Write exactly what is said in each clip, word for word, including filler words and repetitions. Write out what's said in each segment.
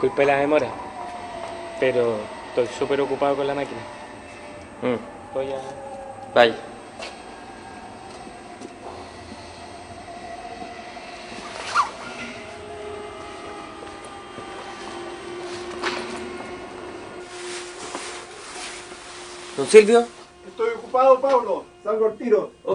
Disculpe la demora, pero estoy súper ocupado con la máquina. Mm. Voy a... Vaya. ¿Don Silvio? Estoy ocupado, Pablo. Salgo al tiro. Ok.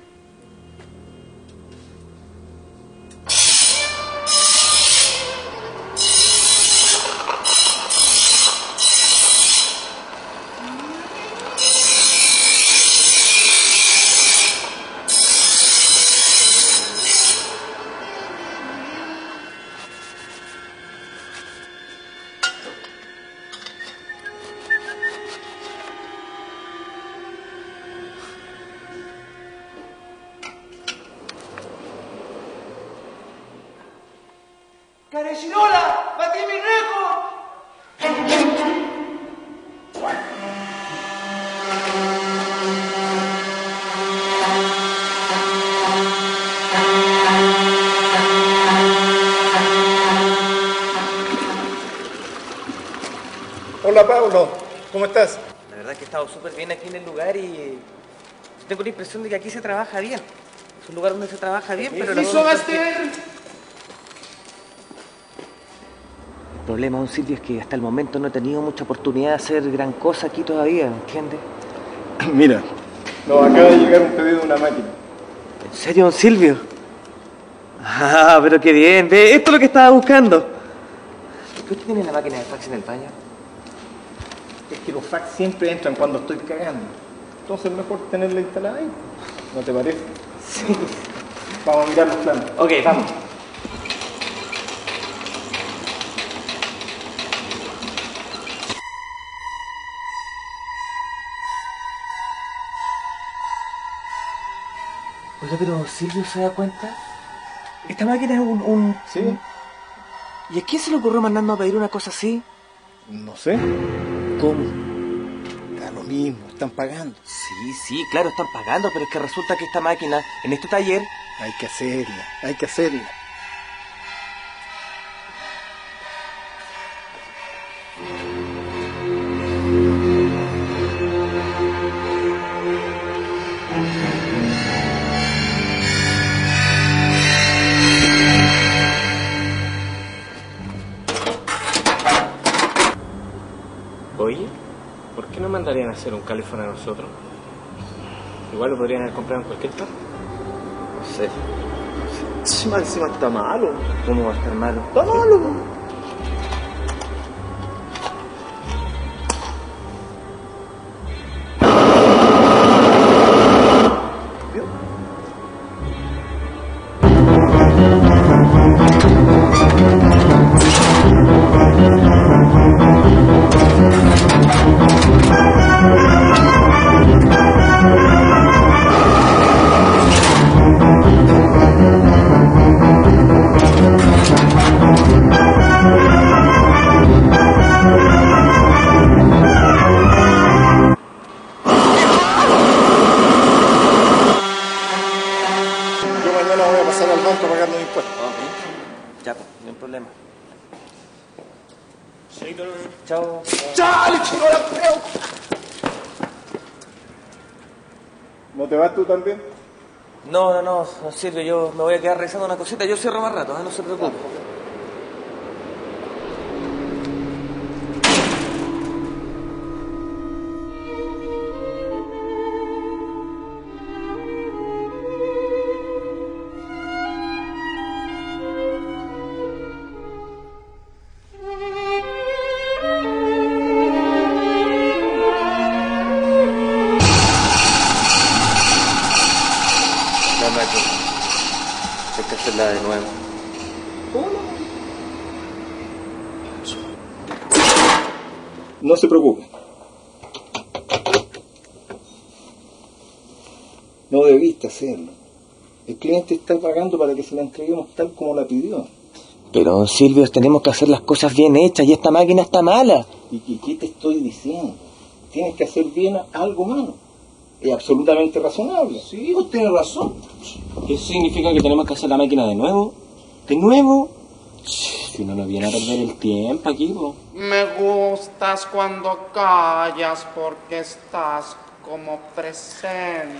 ¡Carecirola! ¡Batí mi récord! Hola, Pablo. ¿Cómo estás? La verdad es que he estado súper bien aquí en el lugar y tengo la impresión de que aquí se trabaja bien. Es un lugar donde se trabaja bien, pero... ¡Hizo Baster! El problema, don Silvio, es que hasta el momento no he tenido mucha oportunidad de hacer gran cosa aquí todavía, ¿entiende? Mira, nos acaba de llegar un pedido de una máquina. ¿En serio, don Silvio? Ah, pero qué bien. Ve, esto es lo que estaba buscando. ¿Por qué usted tiene la máquina de fax en el baño? Es que los fax siempre entran cuando estoy cagando. Entonces es mejor tenerla instalada ahí. ¿No te parece? Sí. Vamos a mirar los planos. Ok, vamos. Oiga, pero Silvio, ¿se da cuenta? Esta máquina es un... un... ¿Sí? ¿Y a quién se le ocurrió mandarnos a pedir una cosa así? No sé. ¿Cómo? Da lo mismo, están pagando. Sí, sí, claro, están pagando, pero es que resulta que esta máquina, en este taller... Hay que hacerla, hay que hacerla. Oye, ¿por qué no mandarían a hacer un califón a nosotros? Igual lo podrían haber comprado en cualquier parte. No sé. Encima, encima está malo. ¿Cómo va a estar malo? Está malo. Mañana voy a pasar al banco a pagar los impuestos. Ok. Ya, pues, no hay problema. Chao. ¡Chale, chico, la creo! ¿No te vas tú también? No, no, no, no sirve, yo me voy a quedar revisando una cosita, yo cierro más rato, ¿eh? No se preocupe. La máquina. Hay que hacerla de nuevo. No se preocupe. No debiste hacerlo. El cliente está pagando para que se la entreguemos tal como la pidió. Pero, don Silvio, tenemos que hacer las cosas bien hechas y esta máquina está mala. ¿Y qué, qué te estoy diciendo? Tienes que hacer bien algo malo. Es absolutamente razonable. Sí, usted tiene razón. ¿Eso significa que tenemos que hacer la máquina de nuevo? ¿De nuevo? Si uno no viene a perder el tiempo aquí, po. Me gustas cuando callas porque estás como presente.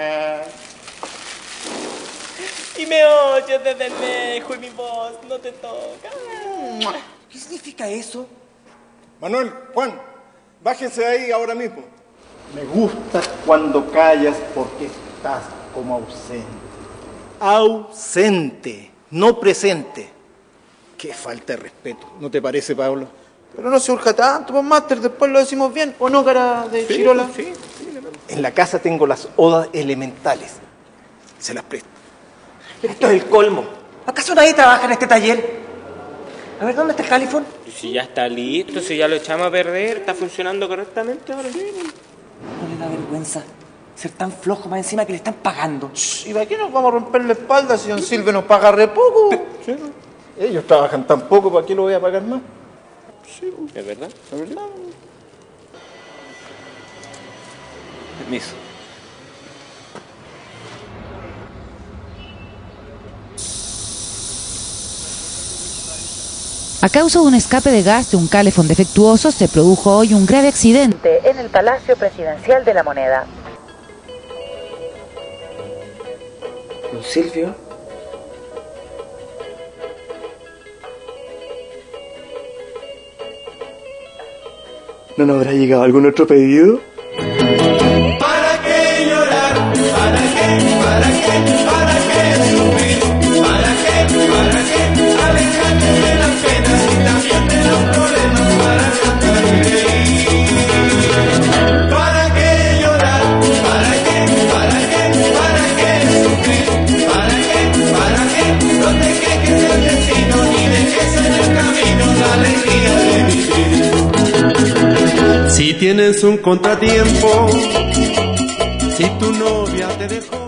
Y me oyes desde lejos y mi voz no te toca. ¿Qué significa eso? Manuel, Juan, bájense de ahí ahora mismo. Me gusta cuando callas porque estás como ausente. Ausente, no presente. Qué falta de respeto, ¿no te parece, Pablo? Pero no se urja tanto, pues, Master, después lo decimos bien. ¿O no, cara de Chirola? Sí, sí. En la casa tengo las odas elementales. Se las presto. Esto es el colmo. ¿Acaso nadie trabaja en este taller? A ver, ¿dónde está el califón? Si ya está listo, si ya lo echamos a perder, está funcionando correctamente ahora. No le da vergüenza ser tan flojo más encima que le están pagando. ¿Y para qué nos vamos a romper la espalda si don Silvio nos paga re poco? Sí. Ellos trabajan tan poco, ¿para qué lo voy a pagar más? Sí, es verdad. ¿Es verdad? Permiso. A causa de un escape de gas de un calefón defectuoso, se produjo hoy un grave accidente en el Palacio Presidencial de la Moneda. ¿Don Silvio? ¿No nos habrá llegado algún otro pedido? ¿Para qué llorar? ¿Para qué? ¿Para qué? ¿Para qué sufrir? ¿Para qué? ¿Para qué? Alejarte de las penas y también de los problemas para cantar y reír. ¿Para qué llorar? ¿Para qué? ¿Para qué? ¿Para qué sufrir? ¿Para qué? ¿Para qué? No te quejes del destino ni dejes en el camino la alegría de vivir. Si tienes un contratiempo, si tu novia te dejó